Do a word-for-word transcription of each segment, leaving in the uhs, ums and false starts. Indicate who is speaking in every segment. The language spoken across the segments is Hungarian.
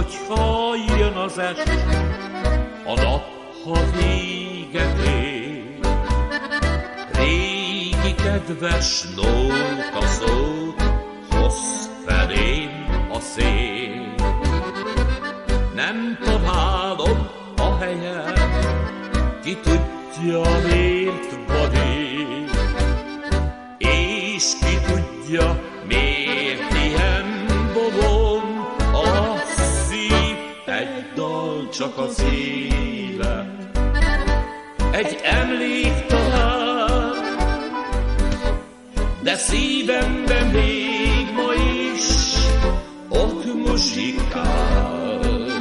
Speaker 1: hogyha jön az est, a nap, ha véget ér. Régi kedves nóta szót hoz felém a szél. Nem találom a helyem, ki tudja miért vadél, és ki tudja miért ilyen bobon a szív. Egy dal csak az élet, egy emlék talán, de szívemben még ma is ott muzsikál.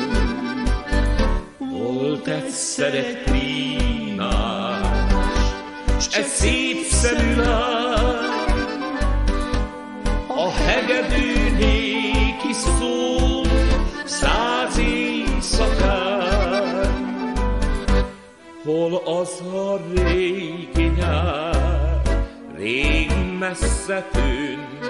Speaker 1: Volt egyszer egy prínás, s egy szép szemű lány, a hegedű néki szól száz éjszakán. Hol az a régi nyár, rég messze tűnt,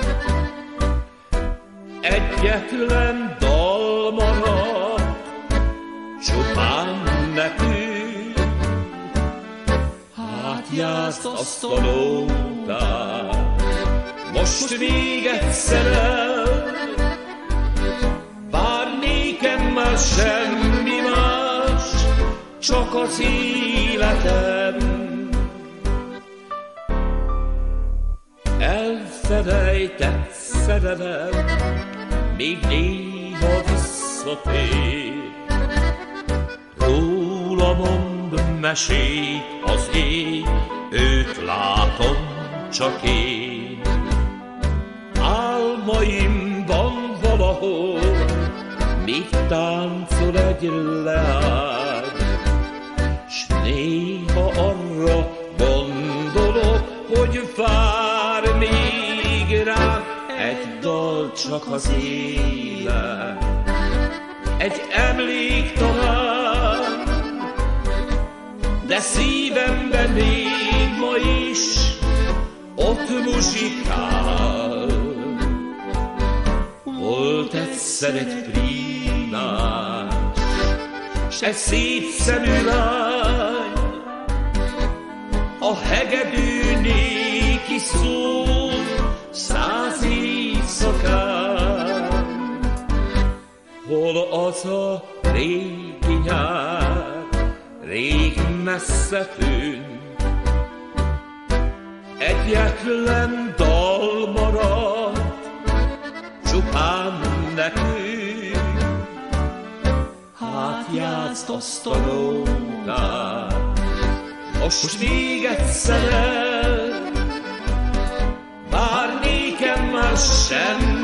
Speaker 1: egyetlen dal maradt, csupán nekünk. Átjázd azt a nótát, most még egyszer el, bár nékem már semmi más, csak az életem. Elfelejtett szerelem még néha visszatér, róla mond mesét az ég, őt látom csak én. Álmaimban valahol még táncol egy leány, s néha arra gondolok, hogy vár még rám egy dal csak az élet, egy emlék talán, de szívemben még ma is ott muzsikál. Volt egyszer egy prínás, s egy szép szemű lány, a hegedű néki szól száz éjszakán. Hol az a régi nyár, rég messze tűnt, egyetlen dal maradt, csupán nekünk. Átjázd azt a nótát, most még egyszer el, bár nékem már sem